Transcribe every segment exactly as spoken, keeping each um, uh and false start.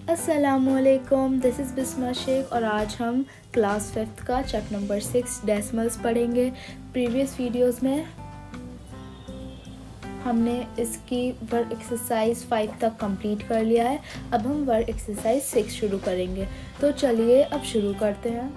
अस्सलामुअलैकुम, this is Bisma Sheikh और आज हम क्लास फिफ्थ का चैप्टर नंबर सिक्स डेसिमल्स पढ़ेंगे। प्रीवियस वीडियोस में हमने इसकी वर्ड एक्सरसाइज फाइव तक कंप्लीट कर लिया है। अब हम वर्ड एक्सरसाइज सिक्स शुरू करेंगे। तो चलिए अब शुरू करते हैं।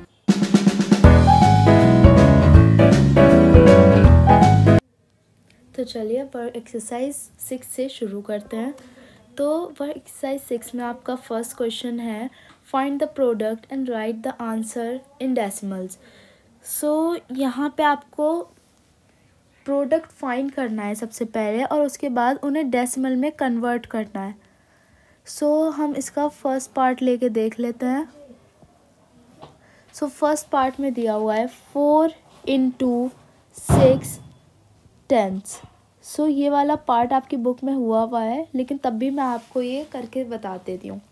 तो चलिए वर्ड एक्सरसाइज सिक्स से शुरू करते हैं। तो वर्ड एक्सरसाइज सिक्स में आपका फर्स्ट क्वेश्चन है find the product and write the answer in decimals. So यहाँ पे आपको प्रोडक्ट फाइंड करना है सबसे पहले और उसके बाद उन्हें डेसिमल में कन्वर्ट करना है। सो so, हम इसका फर्स्ट पार्ट लेके देख लेते हैं। सो फर्स्ट पार्ट में दिया हुआ है four into six tens. So ये वाला पार्ट आपकी बुक में हुआ हुआ है, लेकिन तब भी मैं आपको ये करके बता देती हूँ।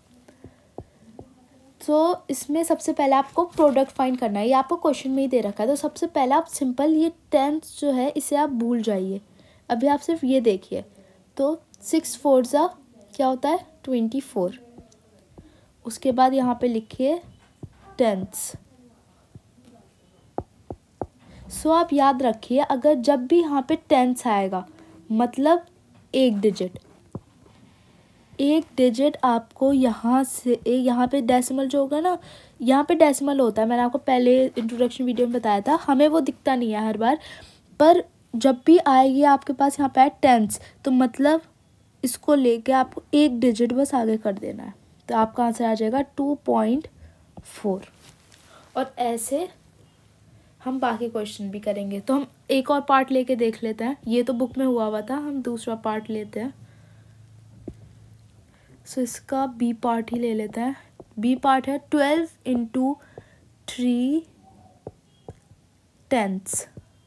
सो so, इसमें सबसे पहले आपको प्रोडक्ट फाइंड करना है। ये आपको क्वेश्चन में ही दे रखा है। तो सबसे पहले आप सिंपल ये टेंस जो है इसे आप भूल जाइए। अभी आप सिर्फ ये देखिए। तो सिक्स फोर ज़ा क्या होता है ट्वेंटी फोर। उसके बाद यहाँ पे लिखिए टेंस। सो so, आप याद रखिए अगर जब भी यहाँ पे टेंस आएगा मतलब एक डिजिट एक डिजिट आपको यहाँ से यहाँ पे डेसिमल जो होगा ना, यहाँ पे डेसिमल होता है। मैंने आपको पहले इंट्रोडक्शन वीडियो में बताया था। हमें वो दिखता नहीं है हर बार, पर जब भी आएगी आपके पास यहाँ पे है टेंस तो मतलब इसको लेके आपको एक डिजिट बस आगे कर देना है। तो आपका आंसर आ जाएगा टू पॉइंट फोर। और ऐसे हम बाकी क्वेश्चन भी करेंगे। तो हम एक और पार्ट लेके देख लेते हैं। ये तो बुक में हुआ हुआ था, हम दूसरा पार्ट लेते हैं। सो so, इसका बी पार्ट ही ले लेते हैं। बी पार्ट है ट्वेल्व इंटू थ्री टेंस।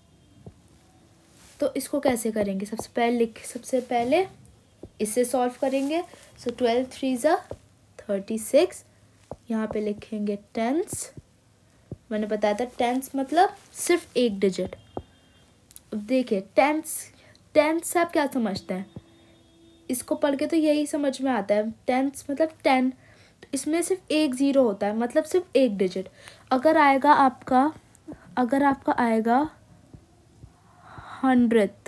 तो इसको कैसे करेंगे? सबसे पहले लिख सबसे पहले इससे सॉल्व करेंगे। सो ट्वेल्व थ्री ज़ा थर्टी सिक्स। यहाँ पे लिखेंगे टेंस। मैंने बताया था टेंस मतलब सिर्फ एक डिजिट। अब देखिए टेंस टेंस से आप क्या समझते हैं? इसको पढ़ के तो यही समझ में आता है। टेंस मतलब टेन, तो इसमें सिर्फ एक ज़ीरो होता है मतलब सिर्फ एक डिजिट। अगर आएगा आपका अगर आपका आएगा हंड्रेड,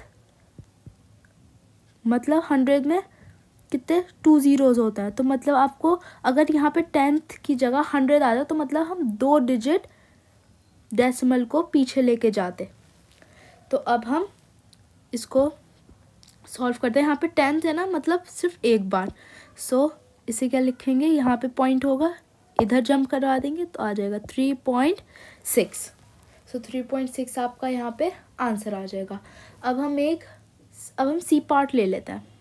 मतलब हंड्रेड में कितने टू ज़ीरोज़ होता है। तो मतलब आपको अगर यहाँ पे टेंथ की जगह हंड्रेड आ जाए तो मतलब हम दो डिजिट डेसिमल को पीछे लेके जाते। तो अब हम इसको सॉल्व करते हैं। यहाँ पे टेंथ है ना, मतलब सिर्फ एक बार। सो so, इसे क्या लिखेंगे? यहाँ पे पॉइंट होगा, इधर जंप करवा देंगे तो आ जाएगा three point six. So three point six आपका यहाँ पे आंसर आ जाएगा। अब हम एक अब हम सी पार्ट ले लेते हैं।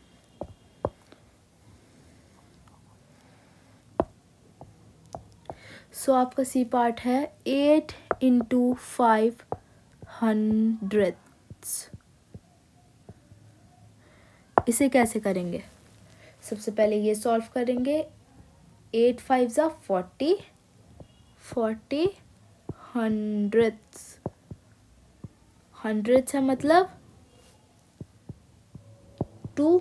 सो so, आपका सी पार्ट है एट इंटू फाइव हंड्रेड्स। इसे कैसे करेंगे? सबसे पहले ये सॉल्व करेंगे। एट फाइव ज़ा फोर्टी फोर्टी हंड्रेड्स। हंड्रेड्स है मतलब टू।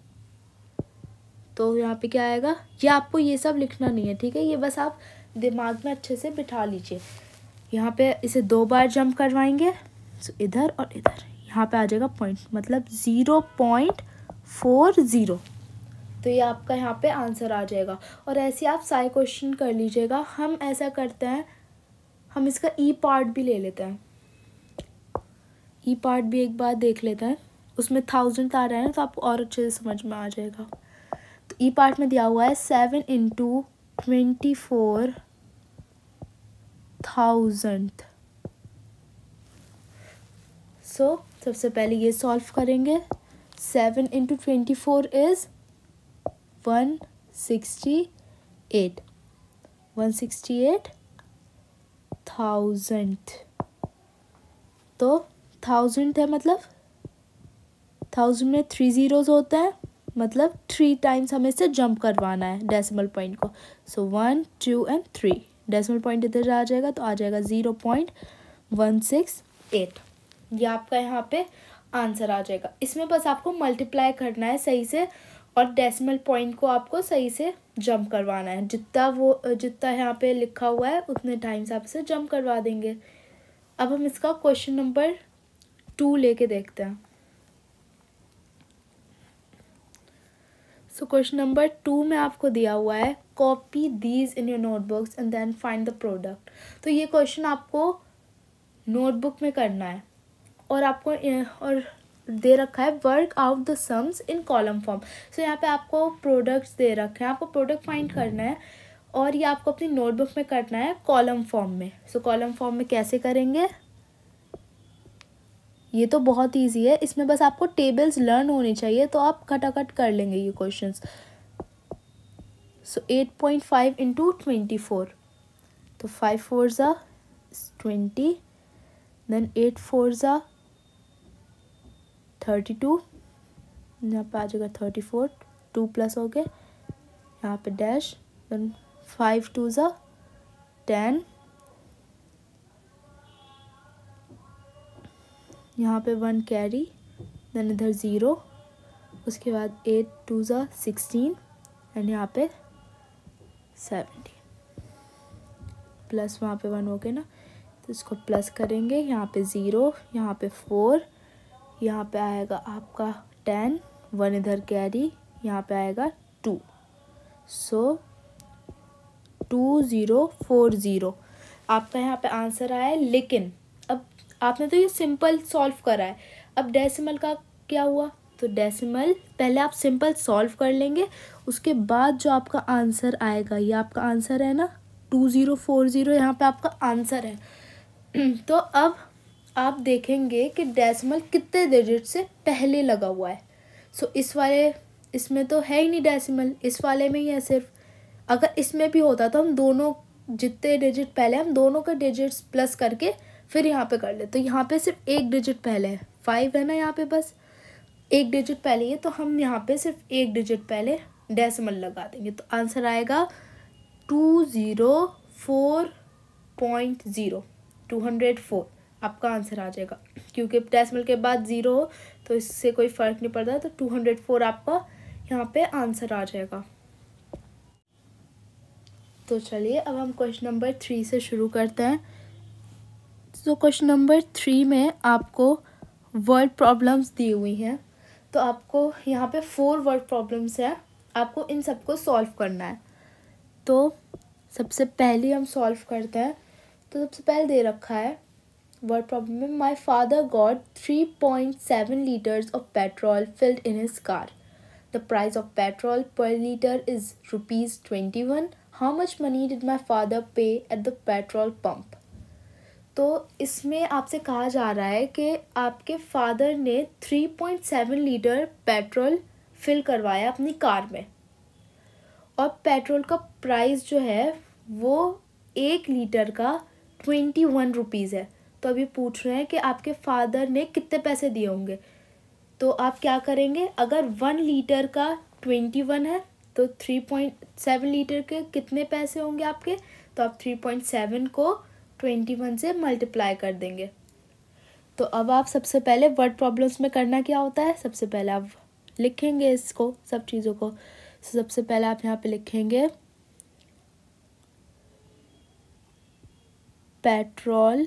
तो यहाँ पे क्या आएगा? ये आपको ये सब लिखना नहीं है, ठीक है? ये बस आप दिमाग में अच्छे से बिठा लीजिए। यहाँ पे इसे दो बार जंप करवाएंगे, सो इधर और इधर। यहाँ पे आ जाएगा पॉइंट, मतलब ज़ीरो पॉइंट फोर ज़ीरो। तो ये आपका यहाँ पे आंसर आ जाएगा। और ऐसे आप सारे क्वेश्चन कर लीजिएगा। हम ऐसा करते हैं, हम इसका ई पार्ट भी ले लेते हैं। ई पार्ट भी एक बार देख लेते हैं। उसमें थाउजेंड आ रहा है ना, तो आपको और अच्छे से समझ में आ जाएगा। तो ई पार्ट में दिया हुआ है seven into twenty four thousand. So सबसे पहले ये सॉल्व करेंगे। Seven into twenty four is one sixty eight one sixty eight thousand. तो थाउजेंड है मतलब थाउजेंड में थ्री ज़ीरोज़ होता है, मतलब थ्री टाइम्स हमें से जंप करवाना है डेसिमल पॉइंट को। So one two and three. Decimal point इधर आ जाएगा तो आ जाएगा zero point one six eight. ये आपका यहाँ पे आंसर आ जाएगा। इसमें बस आपको मल्टीप्लाई करना है सही से और डेसिमल पॉइंट को आपको सही से जंप करवाना है, जितना वो जितना यहाँ पे लिखा हुआ है उतने टाइम्स आप इसे जंप करवा देंगे। अब हम इसका क्वेश्चन नंबर टू लेके देखते हैं। सो क्वेश्चन नंबर टू में आपको दिया हुआ है copy these in your notebooks and then find the product. तो ये क्वेश्चन आपको नोटबुक में करना है और आपको और दे रखा है work out the sums in column form. So यहाँ पे आपको प्रोडक्ट्स दे रखे हैं, आपको प्रोडक्ट फाइंड करना है और ये आपको अपनी नोटबुक में करना है कॉलम फॉर्म में। सो कॉलम फॉर्म में कैसे करेंगे, ये तो बहुत इजी है, इसमें बस आपको टेबल्स लर्न होनी चाहिए तो आप खटाखट कर लेंगे ये questions. So eight point five into twenty four, तो फाइव फोर ज़ा ट्वेंटी, देन एट फोर ज़ा थर्टी टू, यहाँ पे आ जाएगा थर्टी फोर, टू प्लस हो गए, यहाँ पे डैश, देन फाइव टू ज़ा टेन, यहाँ पे वन कैरी, देन इधर ज़ीरो, उसके बाद एट टू ज़ा सिक्सटीन एंड यहाँ पे सेवेंटीन, प्लस वहाँ पे वन हो गया ना, तो इसको प्लस करेंगे, यहाँ पे ज़ीरो, यहाँ पे फोर, यहाँ पे आएगा आपका टेन, वन इधर कैरी, यहाँ पे आएगा two. So two zero four zero आपका यहाँ पे आंसर आया है। लेकिन अब आपने तो ये सिंपल सॉल्व करा है, अब डेसिमल का क्या हुआ, तो डेसिमल पहले आप सिंपल सॉल्व कर लेंगे, उसके बाद जो आपका आंसर आएगा, ये आपका आंसर है ना टू ज़ीरो फोर ज़ीरो, यहाँ पे आपका आंसर है। तो अब आप देखेंगे कि डेसिमल कितने डिजिट से पहले लगा हुआ है। सो so, इस वाले इसमें तो है ही नहीं डेसिमल, इस वाले में ही है सिर्फ। अगर इसमें भी होता तो हम दोनों जितने डिजिट पहले हम दोनों का डिजिट्स प्लस करके फिर यहाँ पे कर ले, तो यहाँ पे सिर्फ एक डिजिट पहले है, फाइव है ना, यहाँ पे बस एक डिजिट पहले है, तो हम यहाँ पे सिर्फ एक डिजिट पहले डेसिमल लगा देंगे, तो आंसर आएगा two zero four point zero, two hundred four आपका आंसर आ जाएगा। क्योंकि डेसिमल के बाद ज़ीरो हो तो इससे कोई फ़र्क नहीं पड़ता, तो टू हंड्रेड फोर आपका यहाँ पे आंसर आ जाएगा। तो चलिए अब हम क्वेश्चन नंबर थ्री से शुरू करते हैं। तो क्वेश्चन नंबर थ्री में आपको वर्ड प्रॉब्लम्स दी हुई हैं, तो आपको यहाँ पे फोर वर्ड प्रॉब्लम्स हैं, आपको इन सबको सॉल्व करना है। तो सबसे पहले हम सॉल्व करते हैं। तो सबसे पहले दे रखा है वर्ड प्रॉब्लम में, my father got three point seven litres of petrol filled in his car, the price of petrol per litre is rupees twenty one, how much money did my father pay at the petrol pump. तो इसमें आपसे कहा जा रहा है कि आपके father ने three point seven litre petrol fill करवाया अपनी कार में, और पेट्रोल का प्राइस जो है वो एक लीटर का ट्वेंटी वन रुपीज़ है। तो अभी पूछ रहे हैं कि आपके फादर ने कितने पैसे दिए होंगे। तो आप क्या करेंगे, अगर वन लीटर का ट्वेंटी वन है तो थ्री पॉइंट सेवन लीटर के कितने पैसे होंगे आपके, तो आप थ्री पॉइंट सेवन को ट्वेंटी वन से मल्टीप्लाई कर देंगे। तो अब आप सबसे पहले वर्ड प्रॉब्लम्स में करना क्या होता है, सबसे पहले आप लिखेंगे इसको सब चीज़ों को। सबसे पहले आप यहाँ पे लिखेंगे petrol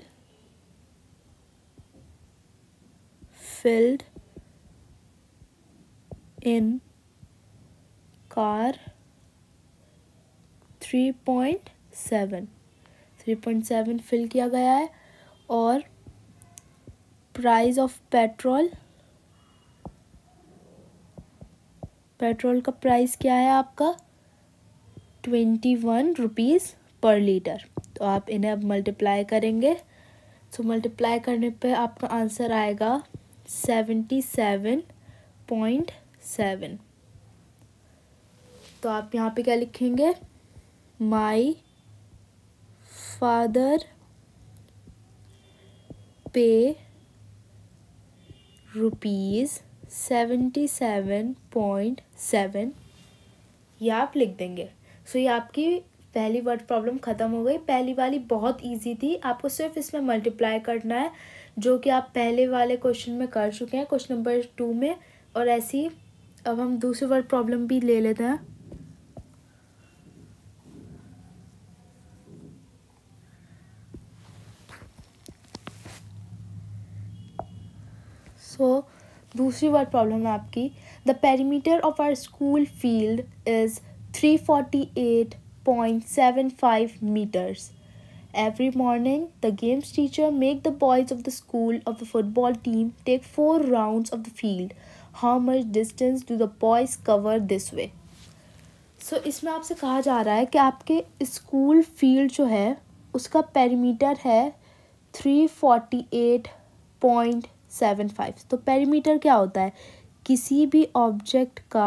filled in car three point seven, three point seven fill किया गया है, और प्राइस ऑफ पेट्रोल, पेट्रोल का प्राइस क्या है आपका twenty one rupees per litre. तो आप इन्हें अब मल्टीप्लाई करेंगे, तो मल्टीप्लाई करने पे आपका आंसर आएगा सेवेंटी सेवन पॉइंट सेवन। तो आप यहाँ पे क्या लिखेंगे, my father pay rupees seventy seven point seven, ये आप लिख देंगे। सो ये आपकी पहली वर्ड प्रॉब्लम ख़त्म हो गई। पहली वाली बहुत इजी थी, आपको सिर्फ इसमें मल्टीप्लाई करना है, जो कि आप पहले वाले क्वेश्चन में कर चुके हैं, क्वेश्चन नंबर टू में, और ऐसी अब हम दूसरी वर्ड प्रॉब्लम भी ले लेते हैं। सो so, दूसरी वर्ड प्रॉब्लम है आपकी, the perimeter of our school field is three forty eight point seven five metres. Every morning, the games teacher make the boys of the school of the football team take four rounds of the field. How much distance do the boys cover this way? So इसमें आपसे कहा जा रहा है कि आपके school field जो है उसका पेरीमीटर है three forty eight point seven five. तो पेरीमीटर क्या होता है? किसी भी ऑब्जेक्ट का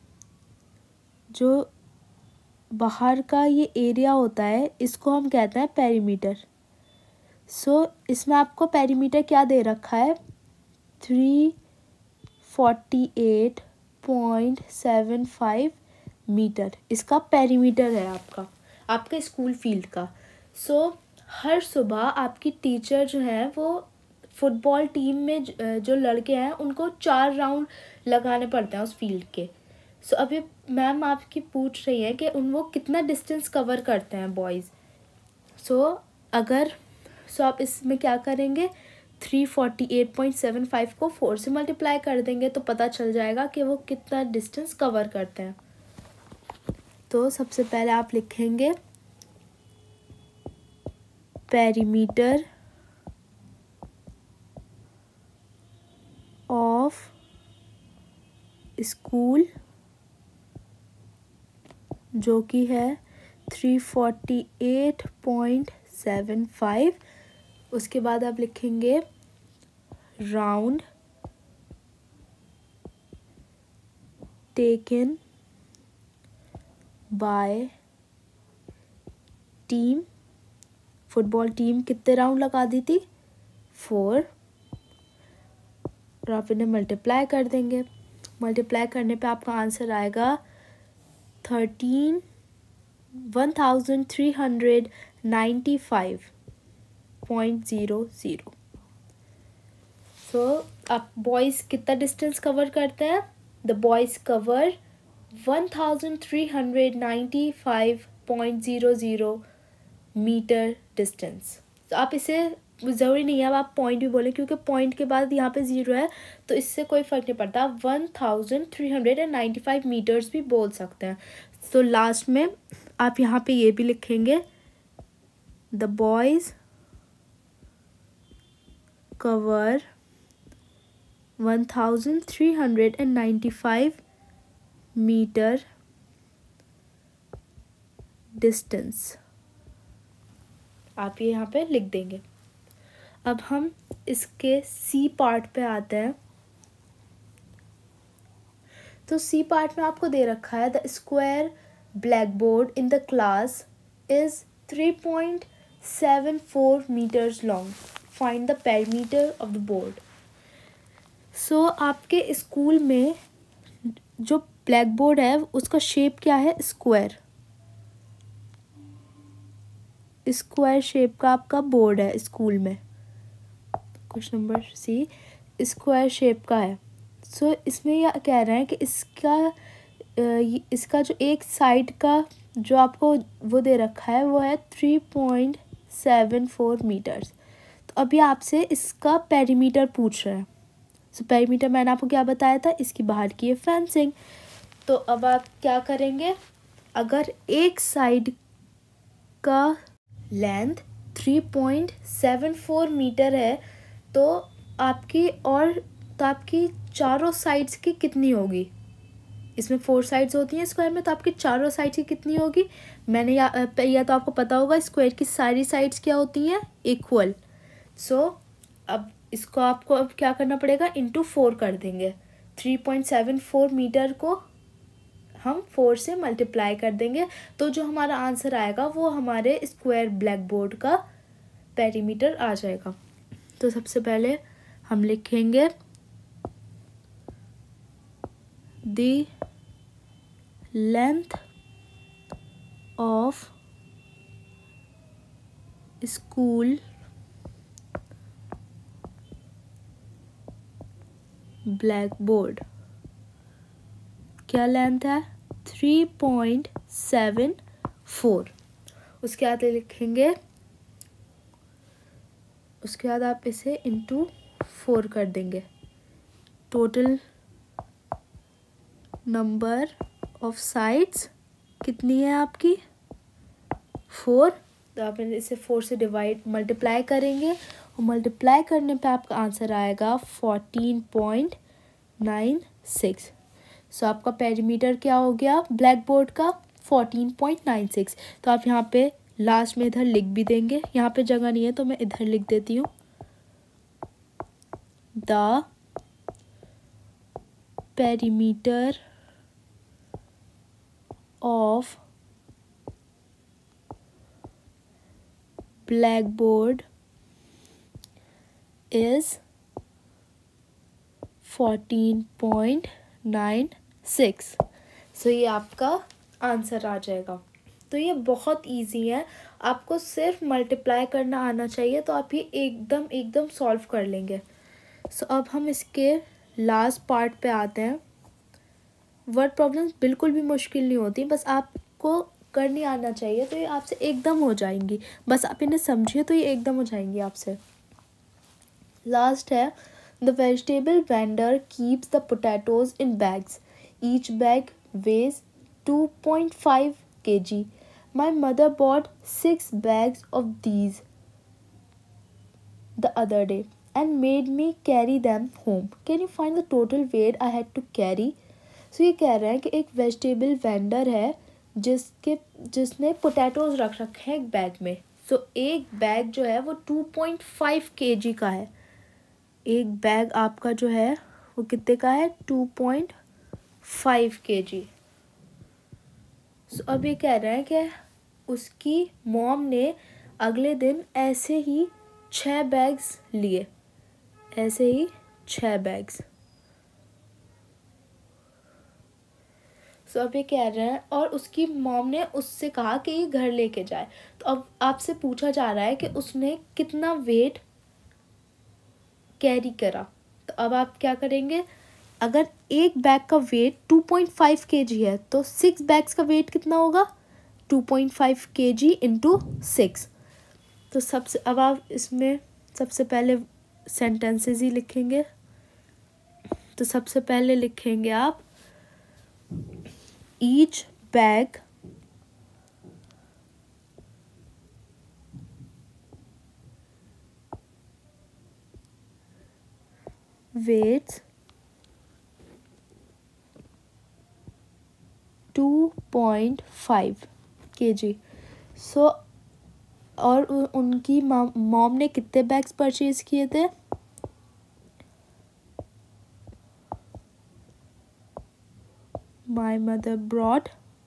जो बाहर का ये एरिया होता है इसको हम कहते हैं पेरीमीटर। सो so, इसमें आपको पेरीमीटर क्या दे रखा है? Three forty eight point seven five metre इसका पेरीमीटर है आपका, आपके स्कूल फील्ड का। सो so, हर सुबह आपकी टीचर जो है वो फुटबॉल टीम में जो लड़के हैं उनको चार राउंड लगाने पड़ते हैं उस फील्ड के। सो so, अभी मैम आपकी पूछ रही है कि उन वो कितना डिस्टेंस कवर करते हैं बॉयज़। सो so, अगर सो so आप इसमें क्या करेंगे, three forty eight point seven five को फोर से मल्टीप्लाई कर देंगे तो पता चल जाएगा कि वो कितना डिस्टेंस कवर करते हैं। तो सबसे पहले आप लिखेंगे पेरीमीटर ऑफ स्कूल जो कि है three forty eight point seven five. उसके बाद आप लिखेंगे round taken by team. Football team कितने राउंड लगा दी थी? फोर। और आप इन्हें मल्टीप्लाई कर देंगे। मल्टीप्लाई करने पे आपका आंसर आएगा thirteen one thousand three hundred ninety five point zero zero. So आप बॉयज़ कितना डिस्टेंस कवर करते हैं? The boys cover one thousand three hundred ninety five point zero zero metre distance. तो आप इसे ज़रूरी नहीं है अब आप पॉइंट भी बोलें क्योंकि पॉइंट के बाद यहाँ पे ज़ीरो है तो इससे कोई फ़र्क नहीं पड़ता। आप one thousand three hundred and ninety five metres भी बोल सकते हैं। तो लास्ट में आप यहाँ पे ये भी लिखेंगे the boys cover one thousand three hundred and ninety five metre distance. आप ये यहाँ पे लिख देंगे। अब हम इसके सी पार्ट पे आते हैं। तो सी पार्ट में आपको दे रखा है the square black board in the class is three point seven four metres long, find the perimeter of the board. So आपके स्कूल में जो ब्लैक बोर्ड है उसका शेप क्या है? स्क्वायर। स्क्वायर शेप का आपका बोर्ड है स्कूल में। Question number C square shape का है। सो so, इसमें यह कह रहे हैं कि इसका इसका जो एक साइड का जो आपको वो दे रखा है वो है three point seven four metres. तो अभी आपसे इसका पेरीमीटर पूछ रहे हैं। सो so, पेरीमीटर मैंने आपको क्या बताया था? इसकी बाहर की है फेंसिंग। तो अब आप क्या करेंगे, अगर एक साइड का length three point seven four metre है तो आपकी और तो आपकी चारों साइड्स की कितनी होगी? इसमें फोर साइड्स होती हैं स्क्वायर में, तो आपकी चारों साइड्स की कितनी होगी? मैंने या, या तो आपको पता होगा स्क्वायर की सारी साइड्स क्या होती हैं? इक्वल। सो so, अब इसको आपको अब क्या करना पड़ेगा? इंटू फोर कर देंगे। Three point seven four metre को हम फोर से मल्टीप्लाई कर देंगे तो जो हमारा आंसर आएगा वो हमारे स्क्वायर ब्लैक बोर्ड का पेरीमीटर आ जाएगा। तो सबसे पहले हम लिखेंगे the length of school black board क्या लेंथ है, थ्री पॉइंट सेवन फोर। उसके बाद लिखेंगे, उसके बाद आप इसे इंटू फोर कर देंगे। टोटल नंबर ऑफ साइड्स कितनी है आपकी, फोर। तो आप इसे फोर से डिवाइड मल्टीप्लाई करेंगे और मल्टीप्लाई करने पे आपका आंसर आएगा fourteen point nine six. So आपका पेरीमीटर क्या हो गया ब्लैक बोर्ड का, फोर्टीन पॉइंट नाइन सिक्स। तो आप यहाँ पे लास्ट में इधर लिख भी देंगे, यहाँ पे जगह नहीं है तो मैं इधर लिख देती हूँ, the perimeter of blackboard is fourteen point nine six. So ये आपका आंसर आ जाएगा। तो ये बहुत इजी है, आपको सिर्फ मल्टीप्लाई करना आना चाहिए, तो आप ये एकदम एकदम सॉल्व कर लेंगे। सो अब हम इसके लास्ट पार्ट पे आते हैं। वर्ड प्रॉब्लम्स बिल्कुल भी मुश्किल नहीं होती, बस आपको करनी आना चाहिए, तो ये आपसे एकदम हो जाएंगी। बस आप इन्हें समझिए तो ये एकदम हो जाएंगी आपसे। लास्ट है, the vegetable vendor keeps the potatoes in bags, each bag weighs two point five K G. My mother bought six bags of these the other day and made me carry them home. Can you find the total weight I had to carry? So ये कह रहे हैं कि एक vegetable vendor है जिसके जिसने potatoes रख रखे हैं एक बैग में। सो so, एक बैग जो है वो टू पॉइंट फाइव केजी का है। एक बैग आपका जो है वो कितने का है, two point five KG. So अब ये कह रहे हैं कि उसकी मॉम ने अगले दिन ऐसे ही छः बैग्स लिए, ऐसे ही छः बैग्स। सो so, अब ये कह रहे हैं और उसकी मॉम ने उससे कहा कि ये घर लेके जाए। तो अब आपसे पूछा जा रहा है कि उसने कितना वेट कैरी करा। तो अब आप क्या करेंगे, अगर एक बैग का weight two point five KG है तो सिक्स बैग्स का वेट कितना होगा, two point five KG into six. तो सबसे अब आप इसमें सबसे पहले सेंटेंसेस ही लिखेंगे। तो सबसे पहले लिखेंगे आप, each bag weights two point five KG. So और उनकी मॉम ने कितने बैग्स परचेज किए थे, my mother brought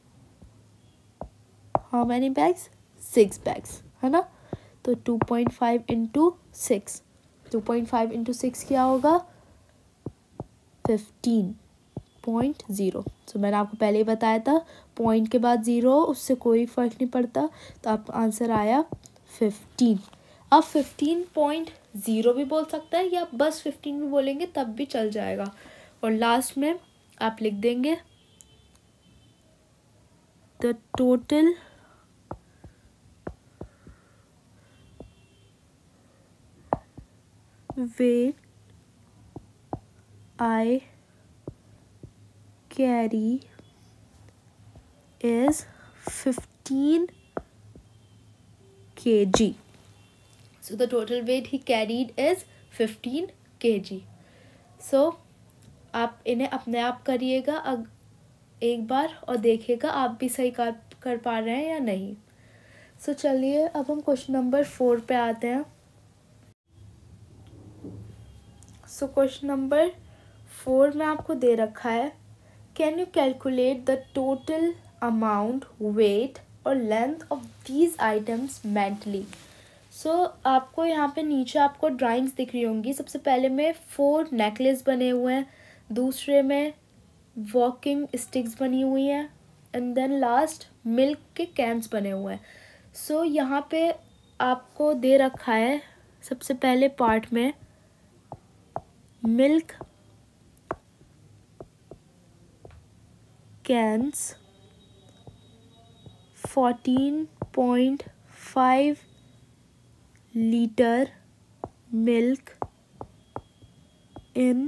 how many bags, six bags, है ना। तो two point five into six, two point five into six क्या होगा, फिफ्टीन पॉइंट ज़ीरो। सो मैंने आपको पहले ही बताया था पॉइंट के बाद ज़ीरो उससे कोई फ़र्क नहीं पड़ता। तो आपका आंसर आया फिफ्टीन। अब फिफ्टीन पॉइंट ज़ीरो भी बोल सकता है या बस फिफ्टीन भी बोलेंगे तब भी चल जाएगा। और लास्ट में आप लिख देंगे, the total weight I carry is fifteen kg. So the total weight he carried is fifteen kg. So आप इन्हें अपने आप करिएगा एक बार और देखिएगा आप भी सही कर कर पा रहे हैं या नहीं। सो so, चलिए अब हम क्वेश्चन नंबर फोर पे आते हैं। सो क्वेश्चन नंबर फोर में आपको दे रखा है, can you calculate the total amount weight और length of these items mentally. So आपको यहाँ पे नीचे आपको ड्राइंग्स दिख रही होंगी। सबसे पहले में फोर नेकलेस बने हुए हैं, दूसरे में वॉकिंग स्टिक्स बनी हुई हैं एंड देन लास्ट मिल्क के कैंस बने हुए हैं। सो so, यहाँ पे आपको दे रखा है सबसे पहले पार्ट में milk cans fourteen point five liter milk in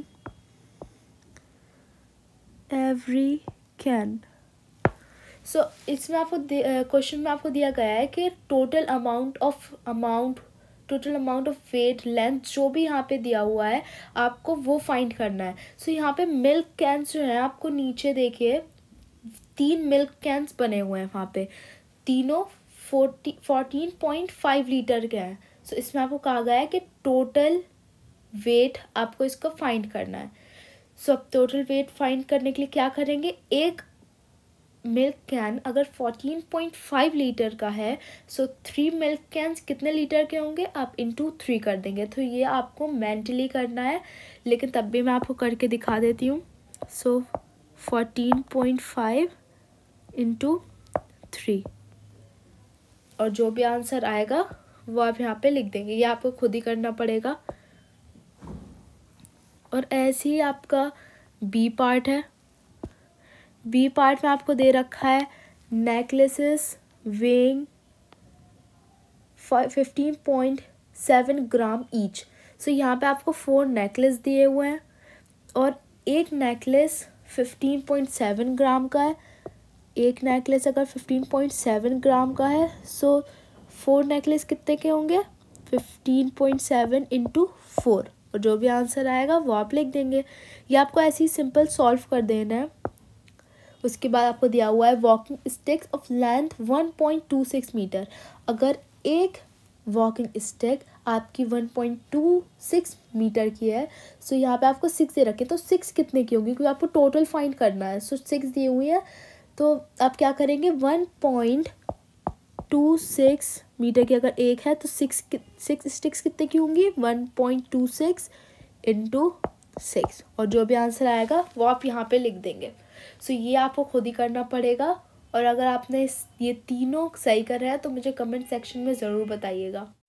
every can. So so, इसमें आपको क्वेश्चन uh, में आपको दिया गया है कि total amount of amount total amount of weight length जो भी यहाँ पे दिया हुआ है आपको वो फाइंड करना है. सो so, यहाँ पे मिल्क कैंस जो है आपको नीचे देखिए तीन मिल्क कैंस बने हुए हैं वहाँ पे, तीनों forty fourteen point five litre के हैं. सो so, इसमें आपको कहा गया है कि टोटल वेट आपको इसका फाइंड करना है. सो so, अब टोटल वेट फाइंड करने के लिए क्या करेंगे, एक मिल्क कैन अगर फोर्टीन पॉइंट फाइव लीटर का है सो थ्री मिल्क कैन्स कितने लीटर के होंगे, आप इंटू थ्री कर देंगे. तो ये आपको मेंटली करना है, लेकिन तब भी मैं आपको करके दिखा देती हूँ. So fourteen point five into three और जो भी आंसर आएगा वो आप यहाँ पे लिख देंगे. ये आपको खुद ही करना पड़ेगा. और ऐसे ही आपका बी पार्ट है. बी पार्ट में आपको दे रखा है necklaces weighing fifteen point seven gram each. So यहाँ पे आपको फोर नेकलेस दिए हुए हैं और एक necklace fifteen point seven gram का है. एक नेकलेस अगर फिफ्टीन पॉइंट सेवन ग्राम का है सो फोर नेकलेस कितने के होंगे, fifteen point seven into four और जो भी आंसर आएगा वो आप लिख देंगे. ये आपको ऐसे ही सिंपल सॉल्व कर देना है. उसके बाद आपको दिया हुआ है walking sticks of length one point two six metre. अगर एक वॉकिंग स्टिक आपकी one point two six metre की है सो यहाँ पे आपको सिक्स दे रखे, तो सिक्स कितने की होंगी क्योंकि आपको टोटल फाइंड करना है. सो सिक्स दी हुई है तो आप क्या करेंगे, one point two six metre की अगर एक है तो सिक्स सिक्स स्टिक्स कितने की होंगी, one point two six into six और जो भी आंसर आएगा वो आप यहाँ पे लिख देंगे. सो so, ये आपको खुद ही करना पड़ेगा. और अगर आपने ये तीनों सही करा है तो मुझे कमेंट सेक्शन में ज़रूर बताइएगा.